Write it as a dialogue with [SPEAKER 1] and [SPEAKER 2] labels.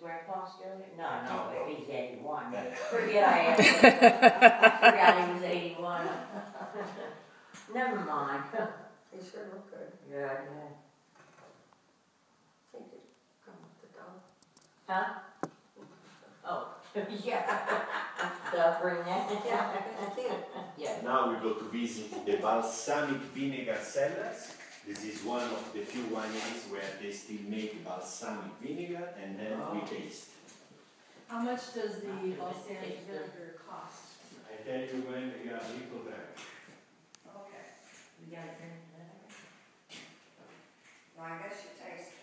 [SPEAKER 1] grandpa still here? No,
[SPEAKER 2] No.
[SPEAKER 1] if he's 81.
[SPEAKER 2] Yeah.
[SPEAKER 1] Forget I asked him. I forgot he was 81. Never mind.
[SPEAKER 3] They sure look good.
[SPEAKER 1] Yeah.
[SPEAKER 3] They could come with the dog.
[SPEAKER 1] Huh? Oh, yeah. The bring that.
[SPEAKER 3] Yeah, thank you.
[SPEAKER 1] Yeah.
[SPEAKER 2] Now we go to visit the balsamic vinegar cellars. This is one of the few wineries where they still make balsamic vinegar, and then we taste.
[SPEAKER 4] How much does the balsamic vinegar cost?
[SPEAKER 2] I tell you when we got little drink.
[SPEAKER 4] Okay.
[SPEAKER 1] You got a drink?
[SPEAKER 3] Well, I guess you taste